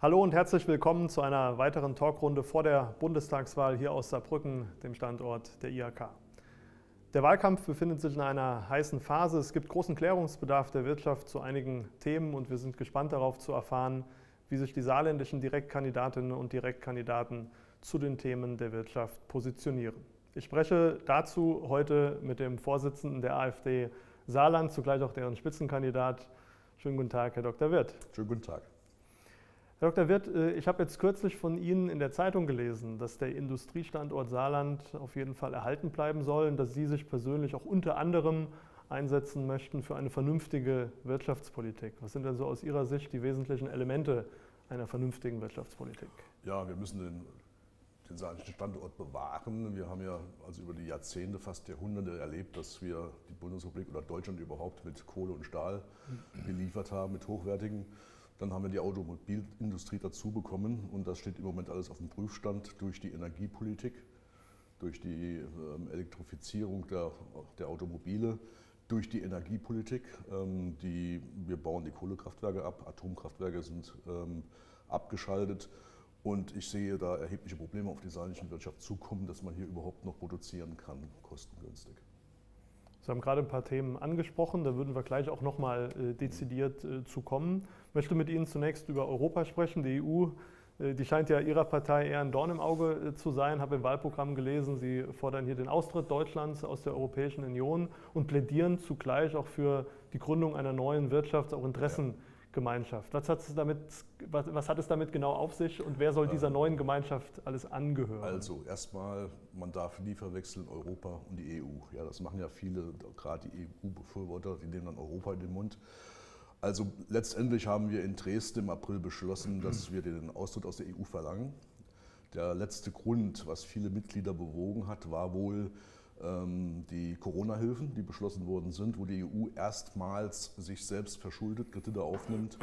Hallo und herzlich willkommen zu einer weiteren Talkrunde vor der Bundestagswahl hier aus Saarbrücken, dem Standort der IHK. Der Wahlkampf befindet sich in einer heißen Phase. Es gibt großen Klärungsbedarf der Wirtschaft zu einigen Themen und wir sind gespannt darauf zu erfahren, wie sich die saarländischen Direktkandidatinnen und Direktkandidaten zu den Themen der Wirtschaft positionieren. Ich spreche dazu heute mit dem Vorsitzenden der AfD Saarland, zugleich auch deren Spitzenkandidat. Schönen guten Tag, Herr Dr. Wirth. Schönen guten Tag. Herr Dr. Wirth, ich habe jetzt kürzlich von Ihnen in der Zeitung gelesen, dass der Industriestandort Saarland auf jeden Fall erhalten bleiben soll und dass Sie sich persönlich auch unter anderem einsetzen möchten für eine vernünftige Wirtschaftspolitik. Was sind denn so aus Ihrer Sicht die wesentlichen Elemente einer vernünftigen Wirtschaftspolitik? Ja, wir müssen den saarländischen Standort bewahren. Wir haben ja also über die Jahrzehnte, fast Jahrhunderte erlebt, dass wir die Bundesrepublik oder Deutschland überhaupt mit Kohle und Stahl geliefert haben, mit hochwertigen. Dann haben wir die Automobilindustrie dazu bekommen und das steht im Moment alles auf dem Prüfstand durch die Energiepolitik, durch die Elektrifizierung der Automobile, durch die Energiepolitik. Wir bauen die Kohlekraftwerke ab, Atomkraftwerke sind abgeschaltet und ich sehe da erhebliche Probleme auf die saarländische Wirtschaft zukommen, dass man hier überhaupt noch produzieren kann, kostengünstig. Sie haben gerade ein paar Themen angesprochen, da würden wir gleich auch nochmal dezidiert zu kommen. Ich möchte mit Ihnen zunächst über Europa sprechen. Die EU, die scheint ja Ihrer Partei eher ein Dorn im Auge zu sein. Ich habe im Wahlprogramm gelesen, Sie fordern hier den Austritt Deutschlands aus der Europäischen Union und plädieren zugleich auch für die Gründung einer neuen Wirtschafts-, auch Interessengemeinschaft. Was hat es damit genau auf sich und wer soll dieser neuen Gemeinschaft alles angehören? Also erstmal, man darf nie verwechseln Europa und die EU. Ja, das machen ja viele, gerade die EU-Befürworter, die nehmen dann Europa in den Mund. Also letztendlich haben wir in Dresden im April beschlossen, dass wir den Austritt aus der EU verlangen. Der letzte Grund, was viele Mitglieder bewogen hat, war wohl die Corona-Hilfen, die beschlossen worden sind, wo die EU erstmals sich selbst verschuldet Kredite aufnimmt,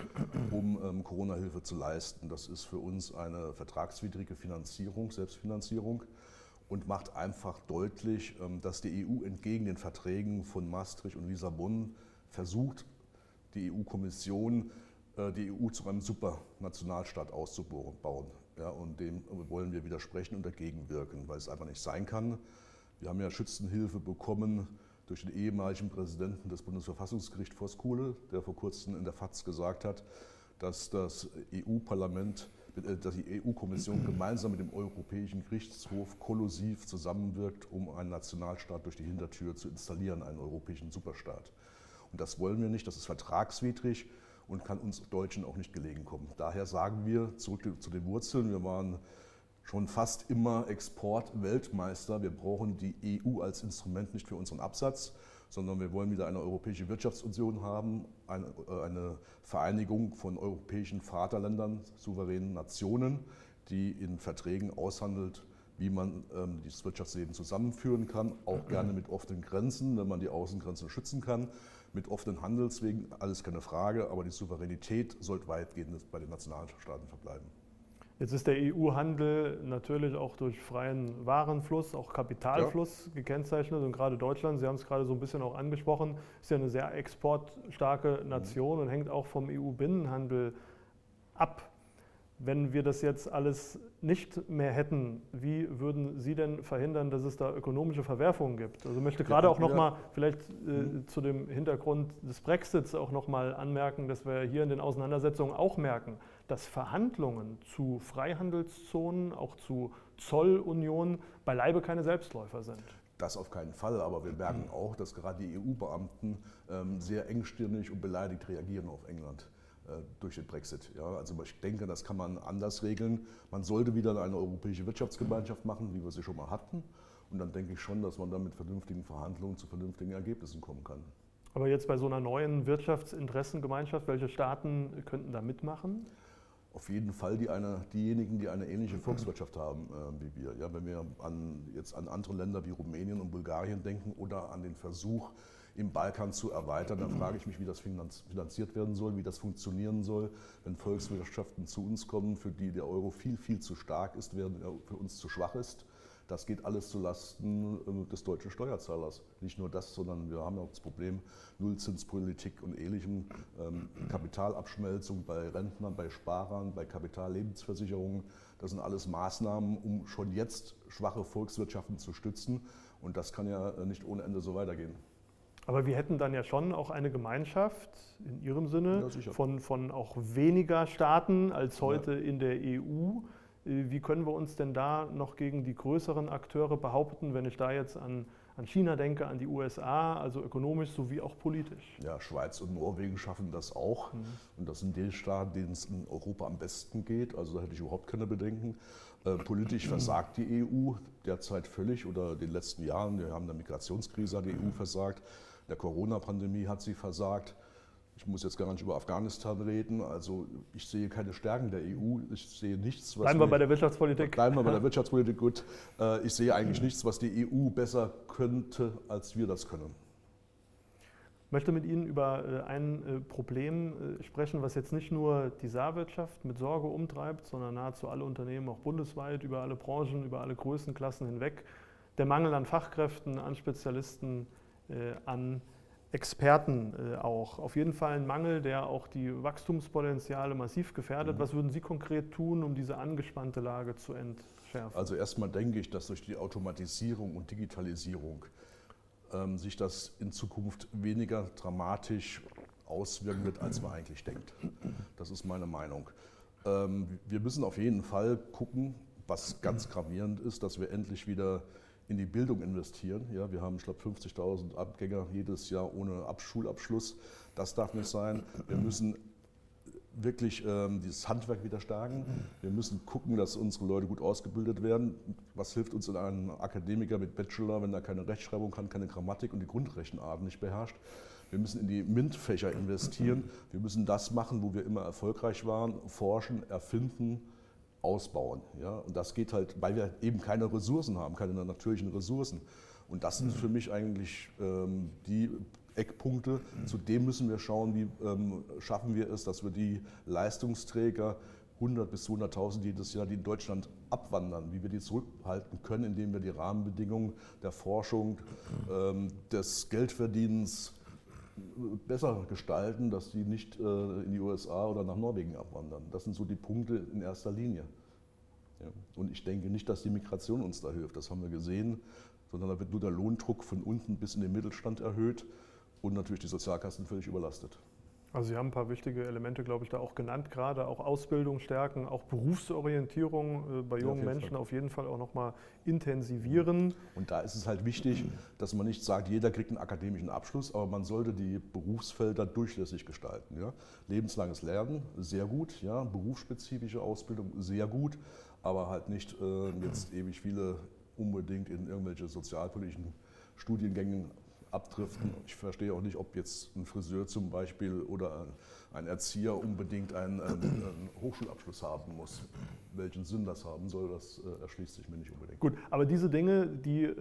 um Corona-Hilfe zu leisten. Das ist für uns eine vertragswidrige Finanzierung, Selbstfinanzierung und macht einfach deutlich, dass die EU entgegen den Verträgen von Maastricht und Lissabon versucht, die EU-Kommission, die EU zu einem Supernationalstaat auszubauen. Ja, und dem wollen wir widersprechen und dagegen wirken, weil es einfach nicht sein kann. Wir haben ja Schützenhilfe bekommen durch den ehemaligen Präsidenten des Bundesverfassungsgerichts Voskuhle, der vor kurzem in der FAZ gesagt hat, dass das EU-Parlament, dass die EU-Kommission gemeinsam mit dem Europäischen Gerichtshof kollusiv zusammenwirkt, um einen Nationalstaat durch die Hintertür zu installieren, einen europäischen Superstaat. Und das wollen wir nicht, das ist vertragswidrig und kann uns Deutschen auch nicht gelegen kommen. Daher sagen wir, zurück zu den Wurzeln, wir waren schon fast immer Exportweltmeister. Wir brauchen die EU als Instrument nicht für unseren Absatz, sondern wir wollen wieder eine europäische Wirtschaftsunion haben, eine Vereinigung von europäischen Vaterländern, souveränen Nationen, die in Verträgen aushandelt, wie man das Wirtschaftsleben zusammenführen kann, auch gerne mit offenen Grenzen, wenn man die Außengrenzen schützen kann, mit offenen Handelswegen, alles keine Frage, aber die Souveränität sollte weitgehend bei den Nationalstaaten verbleiben. Jetzt ist der EU-Handel natürlich auch durch freien Warenfluss, auch Kapitalfluss gekennzeichnet und gerade Deutschland, Sie haben es gerade so ein bisschen auch angesprochen, ist ja eine sehr exportstarke Nation und hängt auch vom EU-Binnenhandel ab. Wenn wir das jetzt alles nicht mehr hätten, wie würden Sie denn verhindern, dass es da ökonomische Verwerfungen gibt? Also ich möchte gerade auch nochmal vielleicht zu dem Hintergrund des Brexits auch nochmal anmerken, dass wir hier in den Auseinandersetzungen auch merken, dass Verhandlungen zu Freihandelszonen, auch zu Zollunionen beileibe keine Selbstläufer sind. Das auf keinen Fall, aber wir merken auch, dass gerade die EU-Beamten sehr engstirnig und beleidigt reagieren auf England durch den Brexit. Ja, also ich denke, das kann man anders regeln. Man sollte wieder eine europäische Wirtschaftsgemeinschaft machen, wie wir sie schon mal hatten. Und dann denke ich schon, dass man dann mit vernünftigen Verhandlungen zu vernünftigen Ergebnissen kommen kann. Aber jetzt bei so einer neuen Wirtschaftsinteressengemeinschaft, welche Staaten könnten da mitmachen? Auf jeden Fall diejenigen, die eine ähnliche Volkswirtschaft haben wie wir. Ja, wenn wir jetzt an andere Länder wie Rumänien und Bulgarien denken oder an den Versuch, im Balkan zu erweitern, dann frage ich mich, wie das finanziert werden soll, wie das funktionieren soll, wenn Volkswirtschaften zu uns kommen, für die der Euro viel, viel zu stark ist, während er für uns zu schwach ist. Das geht alles zulasten des deutschen Steuerzahlers. Nicht nur das, sondern wir haben auch das Problem Nullzinspolitik und Ähnlichem, Kapitalabschmelzung bei Rentnern, bei Sparern, bei Kapitallebensversicherungen. Das sind alles Maßnahmen, um schon jetzt schwache Volkswirtschaften zu stützen. Und das kann ja nicht ohne Ende so weitergehen. Aber wir hätten dann ja schon auch eine Gemeinschaft in Ihrem Sinne Ja, von auch weniger Staaten als heute in der EU. Wie können wir uns denn da noch gegen die größeren Akteure behaupten, wenn ich da jetzt an China denke, an die USA, also ökonomisch sowie auch politisch? Ja, Schweiz und Norwegen schaffen das auch. Und das sind die Staaten, denen es in Europa am besten geht. Also da hätte ich überhaupt keine Bedenken. Politisch versagt die EU derzeit völlig oder in den letzten Jahren. Wir haben in der Migrationskrise hat die EU versagt. In der Corona-Pandemie hat sie versagt. Ich muss jetzt gar nicht über Afghanistan reden. Also ich sehe keine Stärken der EU. Ich sehe nichts, was Bleiben wir bei der Wirtschaftspolitik. Bleiben wir bei der Wirtschaftspolitik, gut. Ich sehe eigentlich nichts, was die EU besser könnte, als wir das können. Ich möchte mit Ihnen über ein Problem sprechen, was jetzt nicht nur die Saarwirtschaft mit Sorge umtreibt, sondern nahezu alle Unternehmen, auch bundesweit, über alle Branchen, über alle Größenklassen hinweg. Der Mangel an Fachkräften, an Spezialisten, an Experten auch. Auf jeden Fall ein Mangel, der auch die Wachstumspotenziale massiv gefährdet. Was würden Sie konkret tun, um diese angespannte Lage zu entschärfen? Also erstmal denke ich, dass durch die Automatisierung und Digitalisierung sich das in Zukunft weniger dramatisch auswirken wird, als man eigentlich denkt. Das ist meine Meinung. Wir müssen auf jeden Fall gucken, was ganz gravierend ist, dass wir endlich wieder in die Bildung investieren. Ja, wir haben, ich glaube, 50.000 Abgänger jedes Jahr ohne Schulabschluss. Das darf nicht sein. Wir müssen wirklich dieses Handwerk wieder stärken. Wir müssen gucken, dass unsere Leute gut ausgebildet werden. Was hilft uns ein Akademiker mit Bachelor, wenn er keine Rechtschreibung kann, keine Grammatik und die Grundrechenarten nicht beherrscht? Wir müssen in die MINT-Fächer investieren. Wir müssen das machen, wo wir immer erfolgreich waren, forschen, erfinden, ausbauen. Ja? Und das geht halt, weil wir eben keine Ressourcen haben, keine natürlichen Ressourcen. Und das sind für mich eigentlich die Eckpunkte. Zudem müssen wir schauen, wie schaffen wir es, dass wir die Leistungsträger 100 bis 200.000 jedes Jahr, die in Deutschland abwandern, wie wir die zurückhalten können, indem wir die Rahmenbedingungen der Forschung, des Geldverdienens besser gestalten, dass die nicht in die USA oder nach Norwegen abwandern. Das sind so die Punkte in erster Linie. Ja. Und ich denke nicht, dass die Migration uns da hilft, das haben wir gesehen, sondern da wird nur der Lohndruck von unten bis in den Mittelstand erhöht und natürlich die Sozialkassen völlig überlastet. Also Sie haben ein paar wichtige Elemente, glaube ich, da auch genannt, gerade auch Ausbildung stärken, auch Berufsorientierung bei jungen Menschen auf jeden Fall auch nochmal intensivieren. Und da ist es halt wichtig, dass man nicht sagt, jeder kriegt einen akademischen Abschluss, aber man sollte die Berufsfelder durchlässig gestalten. Ja? Lebenslanges Lernen, sehr gut, ja? Berufsspezifische Ausbildung, sehr gut, aber halt nicht jetzt ewig viele unbedingt in irgendwelche sozialpolitischen Studiengängen abdriften. Ich verstehe auch nicht, ob jetzt ein Friseur zum Beispiel oder ein Erzieher unbedingt einen Hochschulabschluss haben muss. Welchen Sinn das haben soll, das erschließt sich mir nicht unbedingt. Gut, aber diese Dinge, die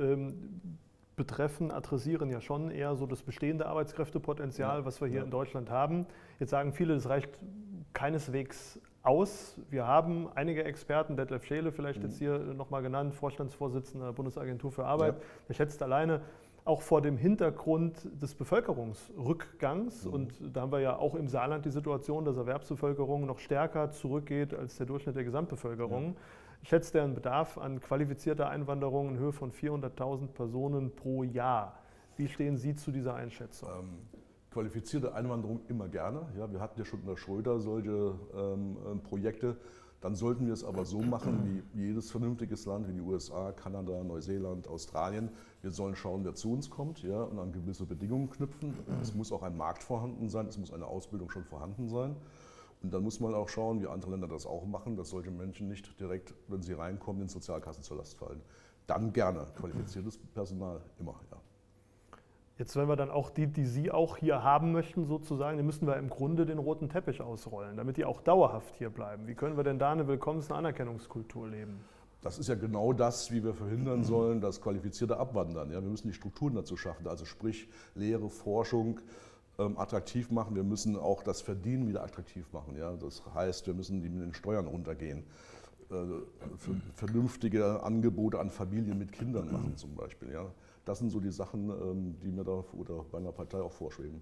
adressieren ja schon eher so das bestehende Arbeitskräftepotenzial, was wir hier in Deutschland haben. Jetzt sagen viele, das reicht keineswegs aus. Wir haben einige Experten, Detlef Scheele vielleicht jetzt hier nochmal genannt, Vorstandsvorsitzender der Bundesagentur für Arbeit, der schätzt alleine, auch vor dem Hintergrund des Bevölkerungsrückgangs, und da haben wir ja auch im Saarland die Situation, dass Erwerbsbevölkerung noch stärker zurückgeht als der Durchschnitt der Gesamtbevölkerung, schätzt er einen Bedarf an qualifizierter Einwanderung in Höhe von 400.000 Personen pro Jahr. Wie stehen Sie zu dieser Einschätzung? Qualifizierte Einwanderung immer gerne. Ja, wir hatten ja schon unter Schröder solche Projekte. Dann sollten wir es aber so machen, wie jedes vernünftiges Land, wie die USA, Kanada, Neuseeland, Australien. Wir sollen schauen, wer zu uns kommt, ja, und an gewisse Bedingungen knüpfen. Es muss auch ein Markt vorhanden sein, es muss eine Ausbildung schon vorhanden sein. Und dann muss man auch schauen, wie andere Länder das auch machen, dass solche Menschen nicht direkt, wenn sie reinkommen, in Sozialkassen zur Last fallen. Dann gerne qualifiziertes Personal, immer, ja. Jetzt, wenn wir dann auch die Sie auch hier haben möchten, sozusagen, dann müssen wir im Grunde den roten Teppich ausrollen, damit die auch dauerhaft hier bleiben. Wie können wir denn da eine Willkommens- und Anerkennungskultur leben? Das ist ja genau das, wie wir verhindern sollen, dass Qualifizierte abwandern. Ja, wir müssen die Strukturen dazu schaffen, also sprich Lehre, Forschung attraktiv machen. Wir müssen auch das Verdienen wieder attraktiv machen. Ja? Das heißt, wir müssen mit den Steuern runtergehen. vernünftige Angebote an Familien mit Kindern machen zum Beispiel. Ja. Das sind so die Sachen, die mir da oder bei einer Partei auch vorschweben.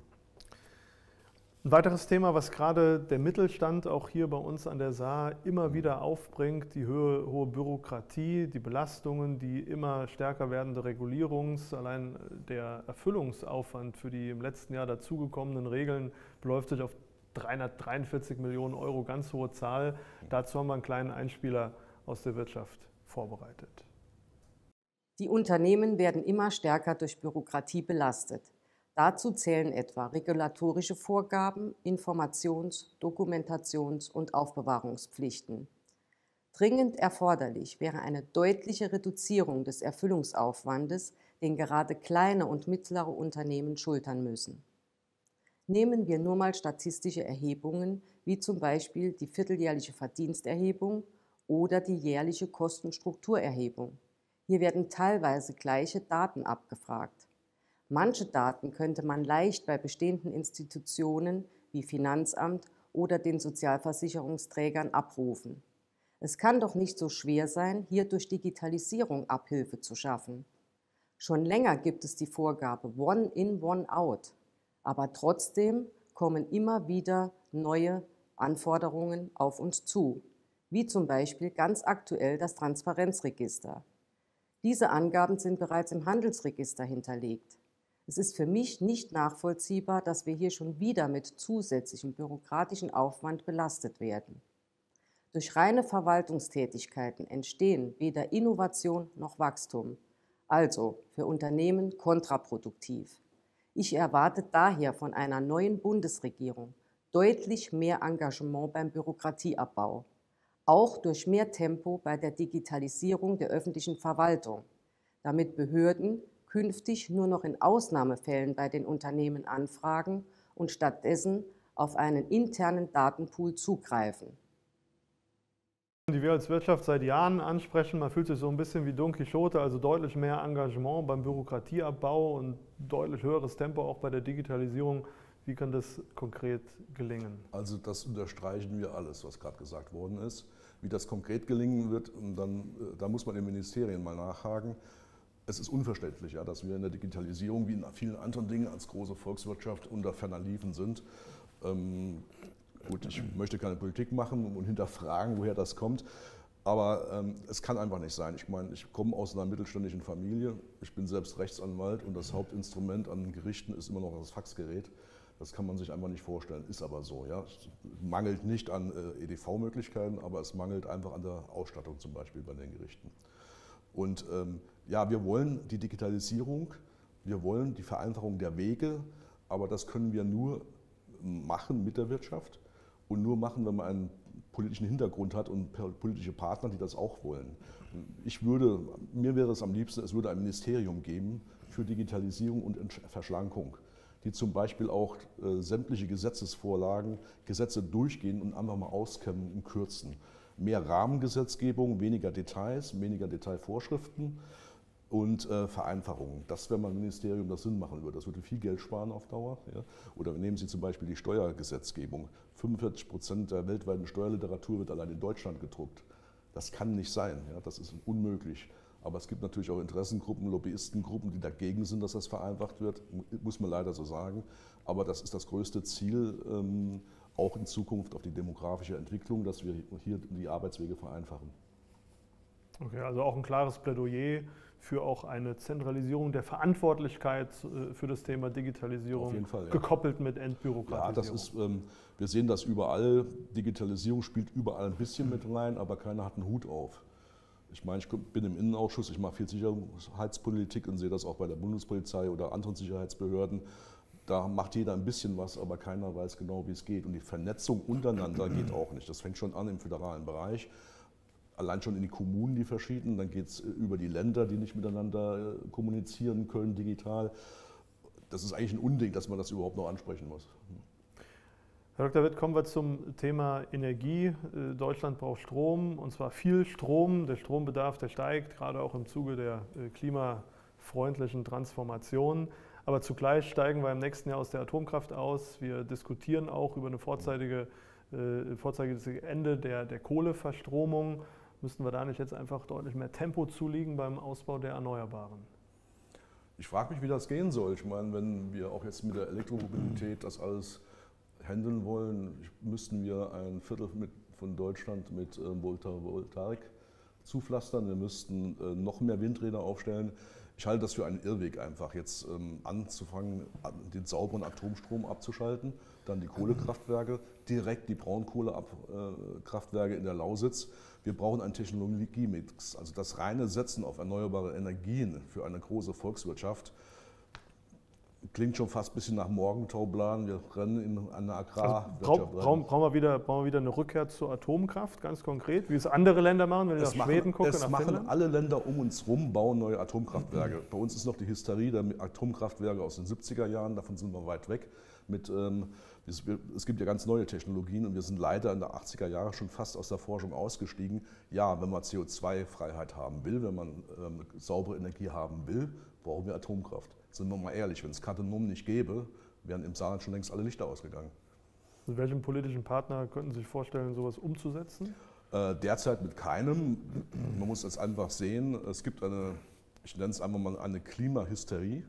Ein weiteres Thema, was gerade der Mittelstand auch hier bei uns an der Saar immer wieder aufbringt, die hohe Bürokratie, die Belastungen, die immer stärker werdende allein der Erfüllungsaufwand für die im letzten Jahr dazugekommenen Regeln beläuft sich auf 343 Millionen Euro, ganz hohe Zahl. Dazu haben wir einen kleinen Einspieler aus der Wirtschaft vorbereitet. Die Unternehmen werden immer stärker durch Bürokratie belastet. Dazu zählen etwa regulatorische Vorgaben, Informations-, Dokumentations- und Aufbewahrungspflichten. Dringend erforderlich wäre eine deutliche Reduzierung des Erfüllungsaufwandes, den gerade kleine und mittlere Unternehmen schultern müssen. Nehmen wir nur mal statistische Erhebungen, wie zum Beispiel die vierteljährliche Verdiensterhebung oder die jährliche Kostenstrukturerhebung. Hier werden teilweise gleiche Daten abgefragt. Manche Daten könnte man leicht bei bestehenden Institutionen wie Finanzamt oder den Sozialversicherungsträgern abrufen. Es kann doch nicht so schwer sein, hier durch Digitalisierung Abhilfe zu schaffen. Schon länger gibt es die Vorgabe One in, One out. Aber trotzdem kommen immer wieder neue Anforderungen auf uns zu, wie zum Beispiel ganz aktuell das Transparenzregister. Diese Angaben sind bereits im Handelsregister hinterlegt. Es ist für mich nicht nachvollziehbar, dass wir hier schon wieder mit zusätzlichem bürokratischen Aufwand belastet werden. Durch reine Verwaltungstätigkeiten entstehen weder Innovation noch Wachstum, also für Unternehmen kontraproduktiv. Ich erwarte daher von einer neuen Bundesregierung deutlich mehr Engagement beim Bürokratieabbau, auch durch mehr Tempo bei der Digitalisierung der öffentlichen Verwaltung, damit Behörden künftig nur noch in Ausnahmefällen bei den Unternehmen anfragen und stattdessen auf einen internen Datenpool zugreifen. Die wir als Wirtschaft seit Jahren ansprechen, man fühlt sich so ein bisschen wie Don Quixote, also deutlich mehr Engagement beim Bürokratieabbau und deutlich höheres Tempo auch bei der Digitalisierung. Wie kann das konkret gelingen? Also das unterstreichen wir alles, was gerade gesagt worden ist. Wie das konkret gelingen wird, da muss man in den Ministerien mal nachhaken. Es ist unverständlich, ja, dass wir in der Digitalisierung wie in vielen anderen Dingen als große Volkswirtschaft unter ferner Liefen sind. Gut, ich möchte keine Politik machen und hinterfragen, woher das kommt, aber es kann einfach nicht sein. Ich meine, ich komme aus einer mittelständischen Familie, ich bin selbst Rechtsanwalt und das Hauptinstrument an Gerichten ist immer noch das Faxgerät. Das kann man sich einfach nicht vorstellen, ist aber so. Ja. Es mangelt nicht an EDV-Möglichkeiten, aber es mangelt einfach an der Ausstattung zum Beispiel bei den Gerichten. Und ja, wir wollen die Digitalisierung, wir wollen die Vereinfachung der Wege, aber das können wir nur machen mit der Wirtschaft und nur machen, wenn man einen politischen Hintergrund hat und politische Partner, die das auch wollen. Mir wäre es am liebsten, es würde ein Ministerium geben für Digitalisierung und Verschlankung, die zum Beispiel auch sämtliche Gesetzesvorlagen, Gesetze durchgehen und einfach mal auskämmen und kürzen. Mehr Rahmengesetzgebung, weniger Details, weniger Detailvorschriften und Vereinfachungen. Das wäre mal ein Ministerium, das Sinn machen würde. Das würde viel Geld sparen auf Dauer. Ja. Oder nehmen Sie zum Beispiel die Steuergesetzgebung. 45% der weltweiten Steuerliteratur wird allein in Deutschland gedruckt. Das kann nicht sein, ja. Das ist unmöglich. Aber es gibt natürlich auch Interessengruppen, Lobbyistengruppen, die dagegen sind, dass das vereinfacht wird, muss man leider so sagen. Aber das ist das größte Ziel, auch in Zukunft auf die demografische Entwicklung, dass wir hier die Arbeitswege vereinfachen. Okay, also auch ein klares Plädoyer für auch eine Zentralisierung der Verantwortlichkeit für das Thema Digitalisierung, auf jeden Fall, ja. Gekoppelt mit Entbürokratisierung. Ja, das ist, wir sehen das überall. Digitalisierung spielt überall ein bisschen mit rein, aber keiner hat einen Hut auf. Ich meine, ich bin im Innenausschuss, ich mache viel Sicherheitspolitik und sehe das auch bei der Bundespolizei oder anderen Sicherheitsbehörden. Da macht jeder ein bisschen was, aber keiner weiß genau, wie es geht. Und die Vernetzung untereinander geht auch nicht. Das fängt schon an im föderalen Bereich. Allein schon in die Kommunen, die verschiedenen, dann geht es über die Länder, die nicht miteinander kommunizieren können digital. Das ist eigentlich ein Unding, dass man das überhaupt noch ansprechen muss. Herr Dr. Witt, kommen wir zum Thema Energie. Deutschland braucht Strom, und zwar viel Strom. Der Strombedarf, der steigt, gerade auch im Zuge der klimafreundlichen Transformation. Aber zugleich steigen wir im nächsten Jahr aus der Atomkraft aus. Wir diskutieren auch über ein vorzeitiges Ende der Kohleverstromung. Müssten wir da nicht jetzt einfach deutlich mehr Tempo zulegen beim Ausbau der Erneuerbaren? Ich frage mich, wie das gehen soll. Ich meine, wenn wir auch jetzt mit der Elektromobilität das alles handeln wollen, müssten wir ein Viertel von Deutschland mit Photovoltaik zupflastern. Wir müssten noch mehr Windräder aufstellen. Ich halte das für einen Irrweg einfach, jetzt anzufangen, den sauberen Atomstrom abzuschalten, dann die Kohlekraftwerke, direkt die Braunkohlekraftwerke in der Lausitz. Wir brauchen einen Technologiemix, also das reine Setzen auf erneuerbare Energien für eine große Volkswirtschaft. Klingt schon fast ein bisschen nach Morgenthau-Plan. Wir rennen in eine Agrarwirtschaft. Also brauchen wir wieder eine Rückkehr zur Atomkraft, ganz konkret, wie es andere Länder machen, wenn ich nach Schweden gucke, nach Finnland? Es machen alle Länder um uns herum, bauen neue Atomkraftwerke. Bei uns ist noch die Hysterie der Atomkraftwerke aus den 70er Jahren, davon sind wir weit weg. Es gibt ja ganz neue Technologien und wir sind leider in den 80er Jahren schon fast aus der Forschung ausgestiegen. Ja, wenn man CO2-Freiheit haben will, wenn man saubere Energie haben will, brauchen wir Atomkraft. Sind wir mal ehrlich, wenn es Cattenom nicht gäbe, wären im Saarland schon längst alle Lichter ausgegangen. Mit welchem politischen Partner könnten Sie sich vorstellen, sowas umzusetzen? Derzeit mit keinem. Man muss das einfach sehen. Es gibt ich nenne es einfach mal eine Klimahysterie.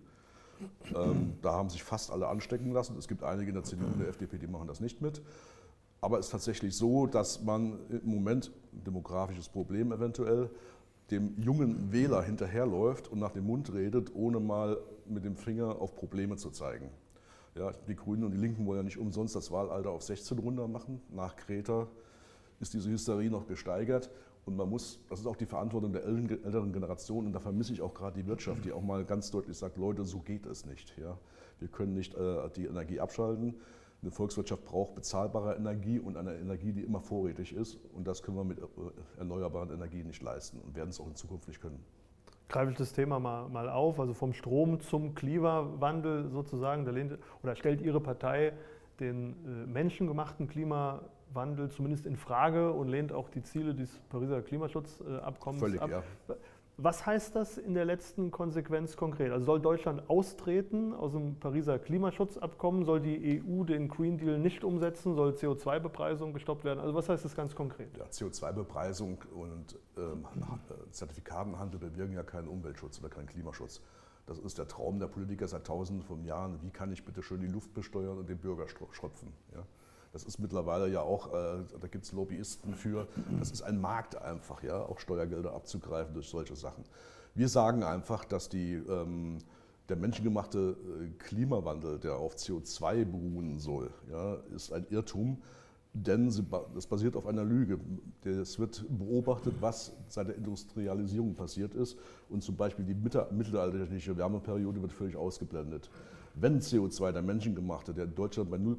Da haben sich fast alle anstecken lassen. Es gibt einige in der CDU und der FDP, die machen das nicht mit. Aber es ist tatsächlich so, dass man im Moment, ein demografisches Problem eventuell, dem jungen Wähler hinterherläuft und nach dem Mund redet, ohne mal mit dem Finger auf Probleme zu zeigen. Ja, die Grünen und die Linken wollen ja nicht umsonst das Wahlalter auf 16 runter machen. Nach Greta ist diese Hysterie noch gesteigert. Und das ist auch die Verantwortung der älteren Generation. Und da vermisse ich auch gerade die Wirtschaft, die auch mal ganz deutlich sagt, Leute, so geht es nicht. Ja, wir können nicht die Energie abschalten. Eine Volkswirtschaft braucht bezahlbare Energie und eine Energie, die immer vorrätig ist. Und das können wir mit erneuerbaren Energien nicht leisten und werden es auch in Zukunft nicht können. Greife ich das Thema mal auf, also vom Strom zum Klimawandel sozusagen. Stellt Ihre Partei den menschengemachten Klimawandel zumindest in Frage und lehnt auch die Ziele des Pariser Klimaschutzabkommens Völlig, ab? Ja. Was heißt das in der letzten Konsequenz konkret? Also soll Deutschland austreten aus dem Pariser Klimaschutzabkommen? Soll die EU den Green Deal nicht umsetzen? Soll CO2-Bepreisung gestoppt werden? Also was heißt das ganz konkret? Ja, CO2-Bepreisung und Zertifikatenhandel bewirken ja keinen Umweltschutz oder keinen Klimaschutz. Das ist der Traum der Politiker seit Tausenden von Jahren. Wie kann ich bitte schön die Luft besteuern und den Bürger schröpfen? Ja? Das ist mittlerweile ja auch, da gibt es Lobbyisten für, das ist ein Markt einfach, ja, auch Steuergelder abzugreifen durch solche Sachen. Wir sagen einfach, dass der menschengemachte Klimawandel, der auf CO2 beruhen soll, ja, ist ein Irrtum, denn das basiert auf einer Lüge. Es wird beobachtet, was seit der Industrialisierung passiert ist und zum Beispiel die mittelalterliche Wärmeperiode wird völlig ausgeblendet. Wenn CO2, der menschengemachte, der in Deutschland bei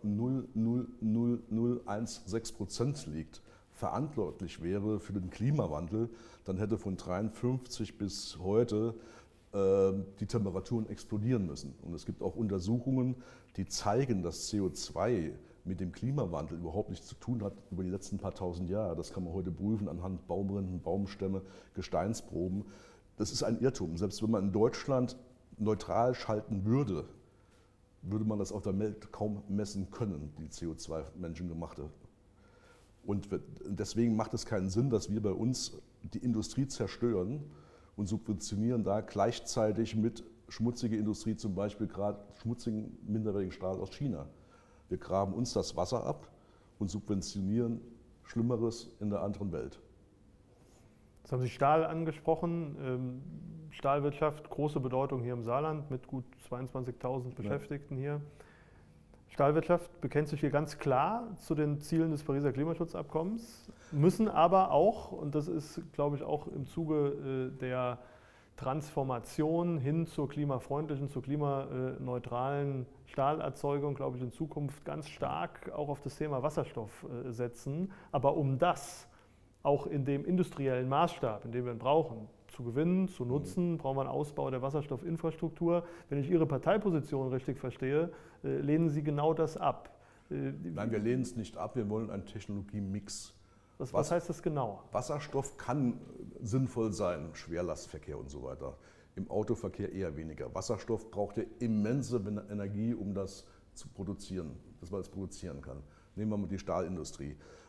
0,00016% liegt, verantwortlich wäre für den Klimawandel, dann hätte von 1953 bis heute die Temperaturen explodieren müssen. Und es gibt auch Untersuchungen, die zeigen, dass CO2 mit dem Klimawandel überhaupt nichts zu tun hat über die letzten paar tausend Jahre. Das kann man heute prüfen anhand Baumrinden, Baumstämme, Gesteinsproben. Das ist ein Irrtum. Selbst wenn man in Deutschland neutral schalten würde, würde man das auf der Welt kaum messen können, die CO2-menschengemachte. Und deswegen macht es keinen Sinn, dass wir bei uns die Industrie zerstören und subventionieren da gleichzeitig mit schmutziger Industrie, zum Beispiel gerade schmutzigen, minderwertigen Stahl aus China. Wir graben uns das Wasser ab und subventionieren Schlimmeres in der anderen Welt. Jetzt haben Sie Stahl angesprochen. Stahlwirtschaft, große Bedeutung hier im Saarland mit gut 22.000 Beschäftigten hier. Stahlwirtschaft bekennt sich hier ganz klar zu den Zielen des Pariser Klimaschutzabkommens, müssen aber auch, und das ist, glaube ich, auch im Zuge der Transformation hin zur klimafreundlichen, zur klimaneutralen Stahlerzeugung, glaube ich, in Zukunft ganz stark auch auf das Thema Wasserstoff setzen. Aber um das auch in dem industriellen Maßstab, in dem wir ihn brauchen, zu gewinnen, zu nutzen, brauchen wir einen Ausbau der Wasserstoffinfrastruktur. Wenn ich Ihre Parteiposition richtig verstehe, lehnen Sie genau das ab. Nein, wir lehnen es nicht ab, wir wollen einen Technologiemix. Was heißt das genau? Wasserstoff kann sinnvoll sein, Schwerlastverkehr und so weiter. Im Autoverkehr eher weniger. Wasserstoff braucht ja immense Energie, um das zu produzieren, dass man das produzieren kann. Nehmen wir mal die Stahlindustrie.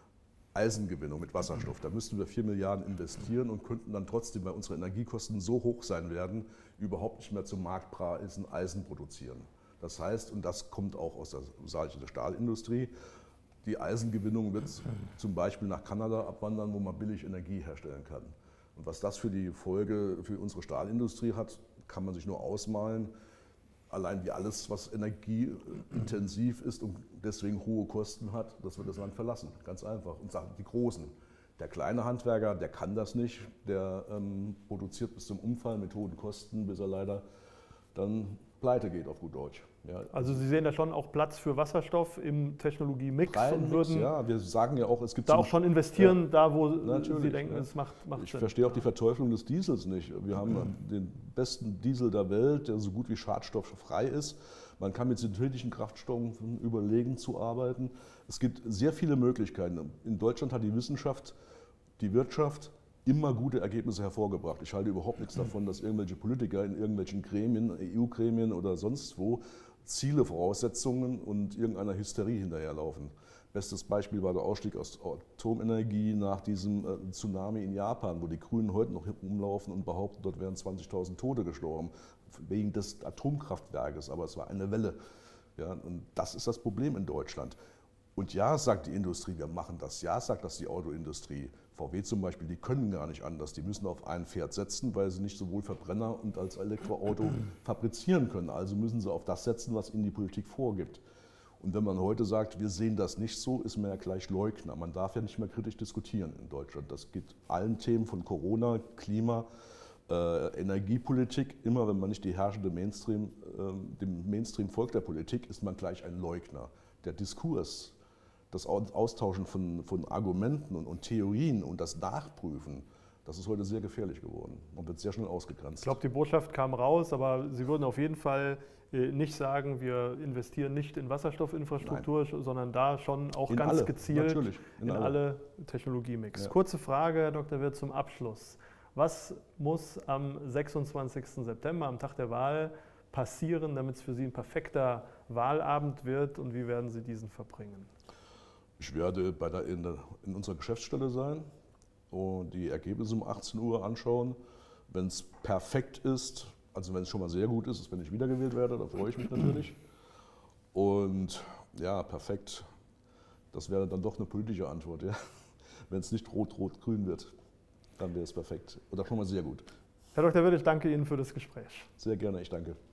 Eisengewinnung mit Wasserstoff. Da müssten wir 4 Milliarden investieren und könnten dann trotzdem, weil unsere Energiekosten so hoch sein werden, überhaupt nicht mehr zum Marktpreisen Eisen produzieren. Das heißt, und das kommt auch aus der Stahlindustrie, die Eisengewinnung wird zum Beispiel nach Kanada abwandern, wo man billig Energie herstellen kann. Und was das für die Folge für unsere Stahlindustrie hat, kann man sich nur ausmalen. Allein wie alles, was energieintensiv ist und deswegen hohe Kosten hat, das wird das Land verlassen. Ganz einfach. Und sagen die Großen. Der kleine Handwerker, der kann das nicht. Der produziert bis zum Umfall mit hohen Kosten, bis er leider dann pleite geht, auf gut Deutsch. Ja. Also Sie sehen da schon auch Platz für Wasserstoff im Technologiemix und würden ja, wir sagen ja auch, es gibt da auch schon investieren, da wo Sie denken, ja. es macht Ich Sinn. verstehe auch die Verteuflung des Diesels nicht. Wir haben den besten Diesel der Welt, der so gut wie schadstofffrei ist. Man kann mit synthetischen Kraftstoffen überlegen zu arbeiten. Es gibt sehr viele Möglichkeiten. In Deutschland hat die Wissenschaft, die Wirtschaft immer gute Ergebnisse hervorgebracht. Ich halte überhaupt nichts davon, dass irgendwelche Politiker in irgendwelchen Gremien, EU-Gremien oder sonst wo, Ziele, Voraussetzungen und irgendeiner Hysterie hinterherlaufen. Bestes Beispiel war der Ausstieg aus Atomenergie nach diesem Tsunami in Japan, wo die Grünen heute noch rumlaufen und behaupten, dort wären 20.000 Tote gestorben, wegen des Atomkraftwerkes, aber es war eine Welle. Ja, und das ist das Problem in Deutschland. Und ja, sagt die Industrie, wir machen das. Ja, sagt das die Autoindustrie. VW zum Beispiel, die können gar nicht anders. Die müssen auf ein Pferd setzen, weil sie nicht sowohl Verbrenner und als Elektroauto fabrizieren können. Also müssen sie auf das setzen, was ihnen die Politik vorgibt. Und wenn man heute sagt, wir sehen das nicht so, ist man ja gleich Leugner. Man darf ja nicht mehr kritisch diskutieren in Deutschland. Das geht allen Themen von Corona, Klima, Energiepolitik. Immer wenn man nicht die herrschende dem Mainstream folgt der Politik, ist man gleich ein Leugner. Der Diskurs, das Austauschen von Argumenten und Theorien und das Nachprüfen, das ist heute sehr gefährlich geworden und wird sehr schnell ausgegrenzt. Ich glaube, die Botschaft kam raus, aber Sie würden auf jeden Fall nicht sagen, wir investieren nicht in Wasserstoffinfrastruktur, Nein. sondern da schon auch ganz gezielt in alle Technologiemix. Ja. Kurze Frage, Herr Dr. Wirth, zum Abschluss. Was muss am 26. September, am Tag der Wahl, passieren, damit es für Sie ein perfekter Wahlabend wird und wie werden Sie diesen verbringen? Ich werde in unserer Geschäftsstelle sein und die Ergebnisse um 18 Uhr anschauen. Wenn es perfekt ist, also wenn es schon mal sehr gut ist, wenn ich wiedergewählt werde, da freue ich mich natürlich. Und ja, perfekt, das wäre dann doch eine politische Antwort. Ja. Wenn es nicht rot-rot-grün wird, dann wäre es perfekt. Oder schon mal sehr gut. Herr Dr. Wirth, ich danke Ihnen für das Gespräch. Sehr gerne, ich danke.